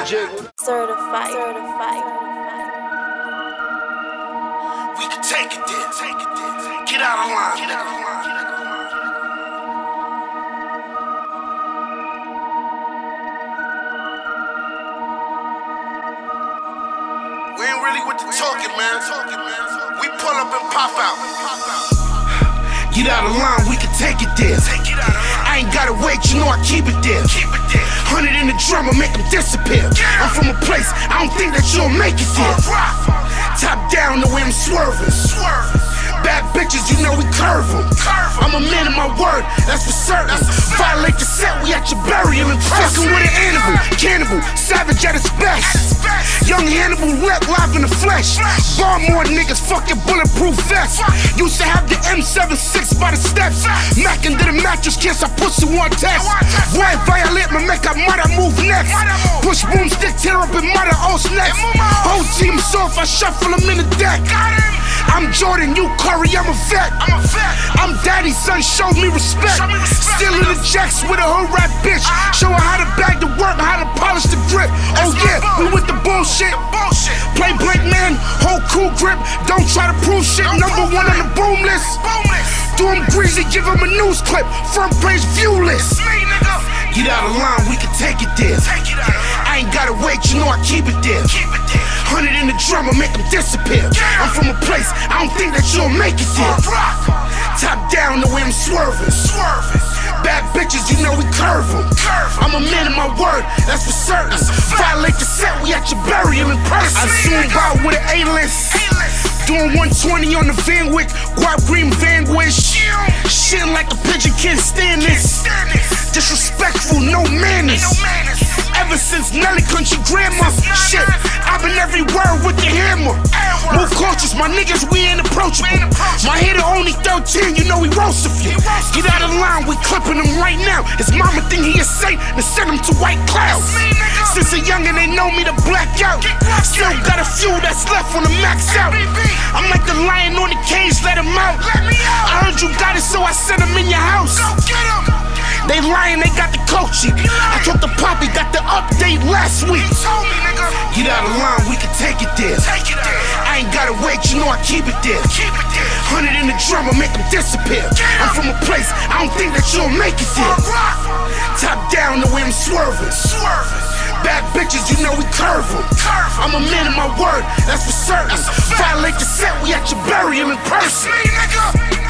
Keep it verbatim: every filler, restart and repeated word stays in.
Certified. Certified. We can take it there. Take it there. Get out of line. Get out of line. We ain't really with the talking, man. Talking, man. We pull up and pop out. Get out of line, we can take it there. Take it out of line. I ain't gotta wait, you know I keep it there. Keep it there. Hundred in the drummer, make them disappear. Yeah. I'm from a place, I don't think that you'll make it there. Top down, the way I'm swerving. Swerving. Bad bitches, you know we curve them. I'm a man of my word, that's for certain. Violate the set, we at your burial and fucking with an animal, cannibal, savage at its best. Young Hannibal, rep live in the flesh. Bar more niggas, fucking bulletproof vest. Used to have the M seventy-six by the steps. Mac into the mattress, kiss, I pussy one test. Boy, violate me, make a mother move next. Push boomstick, tear up and mother os next. Whole team soft, I shuffle them in the deck. I'm Jordan, you Curry, I'm a vet. I'm a vet. I'm daddy's son, show me respect. Show me respect. Still in the jacks with a whole rap bitch. Uh-huh. Show her how to bag the work, how to polish the grip. That's oh yeah, we with the bullshit. The bullshit. Play Blake, man, whole cool grip. Don't try to prove shit. Don't Number prove one it. On the boom list. Boom list. Do him greasy, give him a news clip. Front page view list. Me, nigga. Get out of line, we can take it there. Take it out of line. I ain't gotta wait, you know I keep it there. Keep it there. Hundred in the drummer, make them disappear. Yeah. I'm from a place, I don't think that you'll make it there. Top down, the way I'm swerving. Swerving. Bad bitches, you know we curve them. Curve. I'm a man of my word, that's for certain. That's Violate the set, we at your burial in person. I zoom by with an A-list. Doing one twenty on the Van Wick, guap green vanquish. Shitting like a pigeon, can't stand this. Disrespectful, no manners. Ever since Nelly Country Grandma, shit, I've been everywhere with the hammer. Move cautious, my niggas, we ain't approachable. My hitter only thirteen, you know we roast a few. Get out of line, we clipping him right now. His mama think he is safe, then send him to White Clouds. Since a youngin', they know me to black out. Still got a few that's left on the max out. I'm like the lion on the cage, let him out. I heard you got it, so I sent him in your house. They lying, they got the coaching. I told the poppy, got the update last week. Get out of line, we can take it there. I ain't gotta wait, you know I keep it there. Hundred in the drummer, make them disappear. I'm from a place, I don't think that you'll make it there. Top down, the way I'm swerving. Bad bitches, you know we curve them. I'm a man of my word, that's for certain. Violate the set, we at your burial in person.